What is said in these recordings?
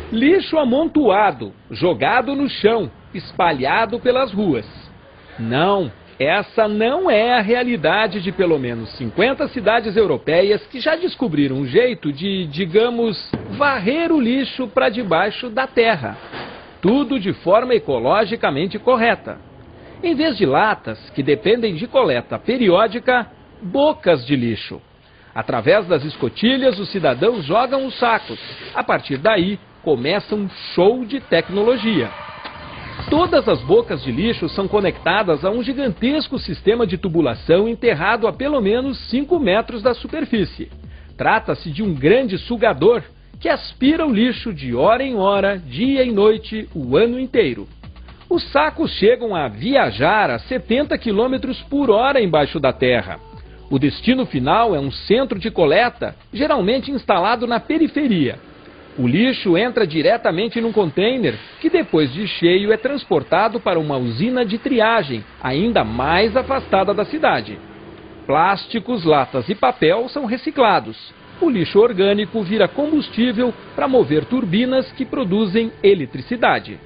Lixo amontoado, jogado no chão, espalhado pelas ruas. Não, essa não é a realidade de pelo menos 50 cidades europeias que já descobriram um jeito de, digamos, varrer o lixo para debaixo da terra. Tudo de forma ecologicamente correta. Em vez de latas, que dependem de coleta periódica, bocas de lixo. Através das escotilhas, os cidadãos jogam os sacos. A partir daí, começa um show de tecnologia. Todas as bocas de lixo são conectadas a um gigantesco sistema de tubulação enterrado a pelo menos 5 metros da superfície. Trata-se de um grande sugador que aspira o lixo de hora em hora, dia e noite, o ano inteiro. Os sacos chegam a viajar a 70 km por hora embaixo da terra. O destino final é um centro de coleta, geralmente instalado na periferia. O lixo entra diretamente num container, que depois de cheio é transportado para uma usina de triagem, ainda mais afastada da cidade. Plásticos, latas e papel são reciclados. O lixo orgânico vira combustível para mover turbinas que produzem eletricidade.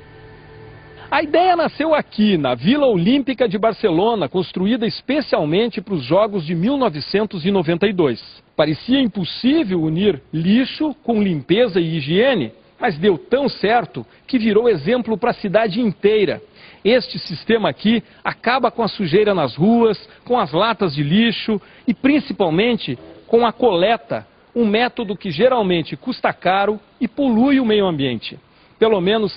A ideia nasceu aqui, na Vila Olímpica de Barcelona, construída especialmente para os Jogos de 1992. Parecia impossível unir lixo com limpeza e higiene, mas deu tão certo que virou exemplo para a cidade inteira. Este sistema aqui acaba com a sujeira nas ruas, com as latas de lixo e principalmente com a coleta, um método que geralmente custa caro e polui o meio ambiente. Pelo menos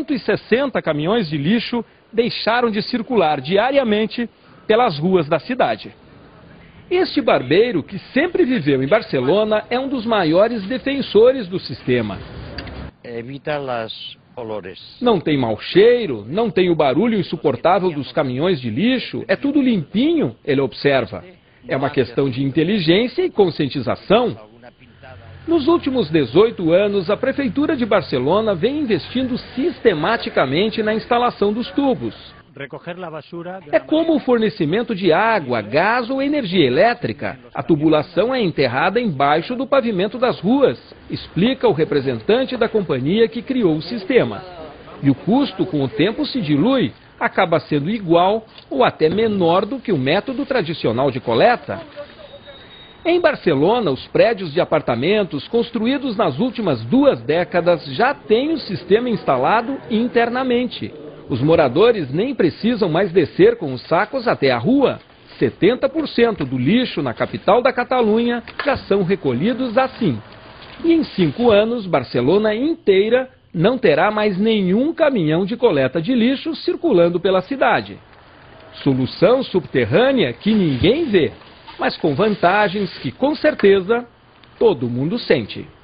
160 caminhões de lixo deixaram de circular diariamente pelas ruas da cidade. Este barbeiro, que sempre viveu em Barcelona, é um dos maiores defensores do sistema. Evita os olores. Não tem mau cheiro, não tem o barulho insuportável dos caminhões de lixo, é tudo limpinho, ele observa. É uma questão de inteligência e conscientização. Nos últimos 18 anos, a Prefeitura de Barcelona vem investindo sistematicamente na instalação dos tubos. É como o fornecimento de água, gás ou energia elétrica. A tubulação é enterrada embaixo do pavimento das ruas, explica o representante da companhia que criou o sistema. E o custo, com o tempo, se dilui, acaba sendo igual ou até menor do que o método tradicional de coleta. Em Barcelona, os prédios de apartamentos construídos nas últimas 2 décadas já têm o sistema instalado internamente. Os moradores nem precisam mais descer com os sacos até a rua. 70% do lixo na capital da Catalunha já são recolhidos assim. E em 5 anos, Barcelona inteira não terá mais nenhum caminhão de coleta de lixo circulando pela cidade. Solução subterrânea que ninguém vê, mas com vantagens que, com certeza, todo mundo sente.